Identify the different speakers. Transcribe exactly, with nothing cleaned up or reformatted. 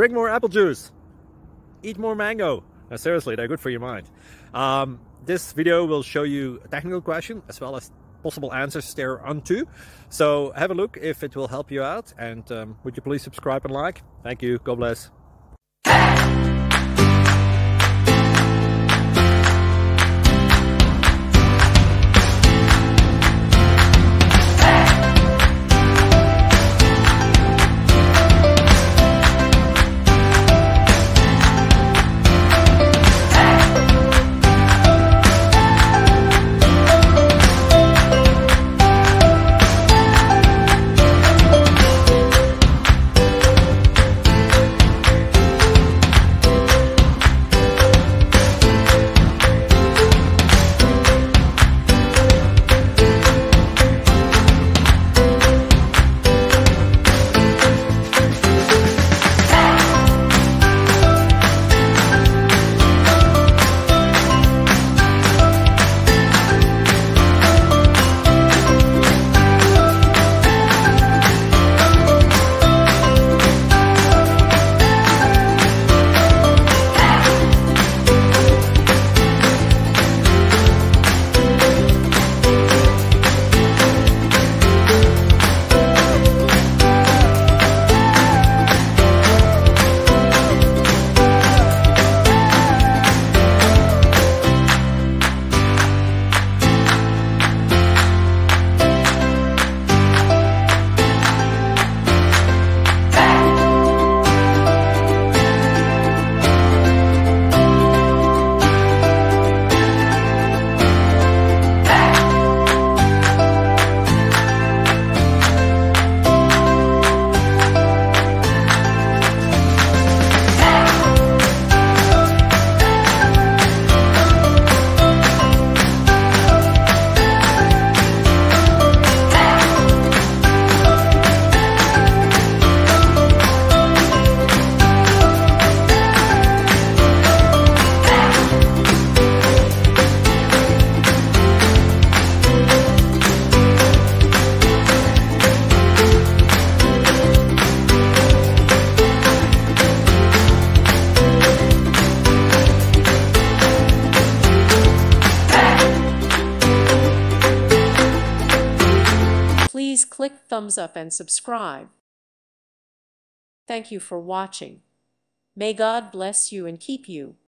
Speaker 1: drink more apple juice, eat more mango. Now, seriously, they're good for your mind. Um, this video will show you a technical question as well as possible answers thereunto. So have a look if it will help you out, and um, would you please subscribe and like? Thank you. God bless.
Speaker 2: Please click thumbs up and subscribe. Thank you for watching. May God bless you and keep you.